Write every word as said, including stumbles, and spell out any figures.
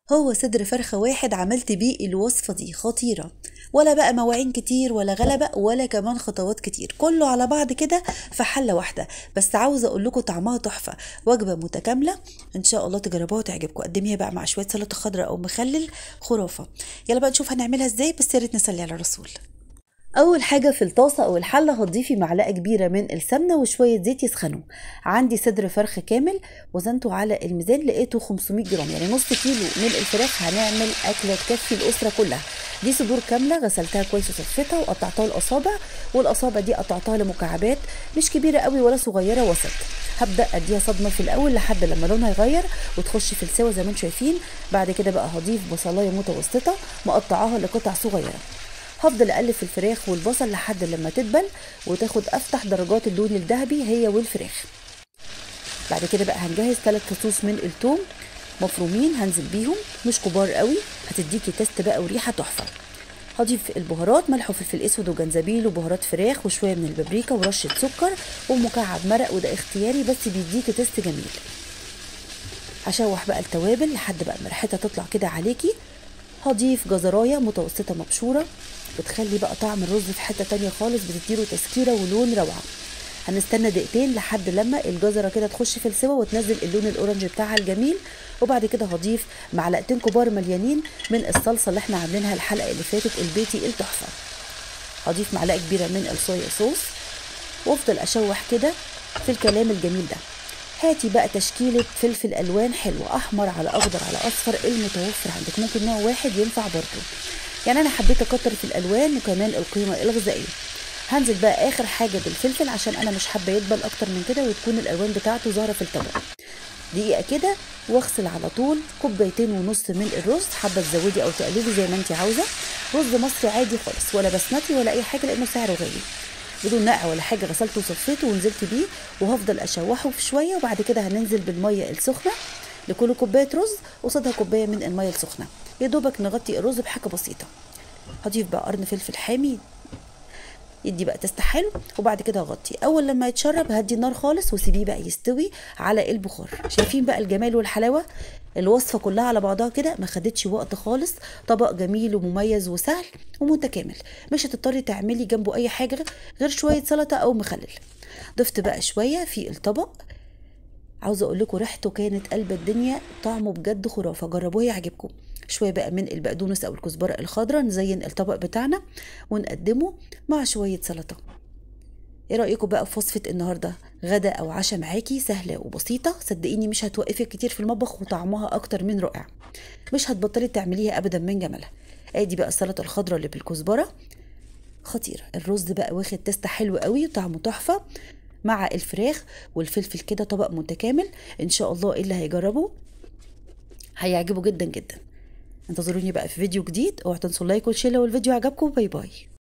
هو صدر فرخة واحد عملت بيه الوصفة دي خطيرة، ولا بقى مواعين كتير ولا غلبة ولا كمان خطوات كتير، كله على بعض كده في حلة واحدة. بس عاوزة اقول لكم طعمها تحفة، وجبة متكاملة ان شاء الله تجربوها وتعجبكم. قدميها بقى مع شوية سلطة خضراء او مخلل، خرافة. يلا بقى نشوف هنعملها ازاي، بس يا ريت نصلي على الرسول. اول حاجه في الطاسه او الحله هتضيفي معلقه كبيره من السمنه وشويه زيت يسخنوا. عندي صدر فرخ كامل وزنته على الميزان لقيته خمسمية جرام، يعني نص كيلو من الفراخ، هنعمل اكله تكفي الاسره كلها. دي صدور كامله غسلتها كويس وصفيتها وقطعتها الاصابع، والاصابع دي قطعتها لمكعبات مش كبيره قوي ولا صغيره، وسط. هبدا اديها صدمه في الاول لحد لما لونها يغير وتخش في السوا زي ما انتم شايفين. بعد كده بقى هضيف بصلايه متوسطه مقطعاها لقطع صغيره. هفضل اقلب في الفراخ والبصل لحد لما تدبل وتاخد افتح درجات اللون الذهبي هي والفراخ. بعد كده بقى هنجهز ثلاث فصوص من الثوم مفرومين، هنزل بيهم مش كبار قوي، هتديكي تيست بقى وريحه تحفه. هضيف البهارات، ملح وفلفل اسود وجنزبيل وبهارات فراخ وشويه من البابريكا ورشه سكر ومكعب مرق، وده اختياري بس بيديكي تيست جميل. هشوح بقى التوابل لحد بقى ما ريحتها تطلع كده عليكي. هضيف جزرايه متوسطه مبشوره، بتخلي بقى طعم الرز في حته تانية خالص، بتديله تسكيره ولون روعه. هنستنى دقيقتين لحد لما الجزره كده تخش في السوا وتنزل اللون الاورنج بتاعها الجميل. وبعد كده هضيف معلقتين كبار مليانين من الصلصه اللي احنا عاملينها الحلقه اللي فاتت البيتي التحفه. هضيف معلقه كبيره من الصويا صوص وافضل اشوح كده في الكلام الجميل ده. هاتي بقى تشكيله فلفل الوان حلو، احمر على اخضر على اصفر، المتوفر عندك، ممكن نوع واحد ينفع برضه. يعني انا حبيت اكتر في الالوان وكمان القيمه الغذائيه. هنزل بقى اخر حاجه بالفلفل عشان انا مش حابه يدبل اكتر من كده وتكون الالوان بتاعته ظاهره في الطبق. دقيقه كده واغسل على طول كوبايتين ونص من الرز، حابه تزودي او تقللي زي ما انت عاوزه. رز مصري عادي خالص، ولا بسمتي ولا اي حاجه لانه سعره غالي، بدون نقع ولا حاجه. غسلته وصفيته ونزلت بيه وهفضل اشوحه في شويه. وبعد كده هننزل بالميه السخنه لكل كوبايه رز قصادها كوبايه من الميه السخنه، يا دوبك نغطي الرز بحاجه بسيطه. هضيف بقى قرن فلفل حامي يدي بقى تست حلو. وبعد كده اغطي، اول لما يتشرب هدي النار خالص وسيبيه بقى يستوي على البخار. شايفين بقى الجمال والحلاوه؟ الوصفه كلها على بعضها كده ما خدتش وقت خالص، طبق جميل ومميز وسهل ومتكامل، مش هتضطري تعملي جنبه اي حاجه غير شويه سلطه او مخلل. ضفت بقى شويه في الطبق، عاوزه اقول لكم ريحته كانت قلب الدنيا، طعمه بجد خرافه، جربوه يعجبكم. شويه بقى من البقدونس او الكزبره الخضراء نزين الطبق بتاعنا ونقدمه مع شويه سلطه. ايه رايكم بقى في وصفه النهارده؟ غدا او عشاء معاكي، سهله وبسيطه، صدقيني مش هتوقفك كتير في المطبخ وطعمها اكتر من رائع، مش هتبطلي تعمليها ابدا من جمالها. ادي بقى السلطه الخضراء اللي بالكزبره خطيره، الرز بقى واخد تيست حلو قوي وطعمه تحفه مع الفراخ والفلفل، كده طبق متكامل. ان شاء الله اللي هيجربه هيعجبه جدا جدا. انتظروني بقى في فيديو جديد، اوعوا تنسوا اللايك والشير لو الفيديو عجبكم. باي باي.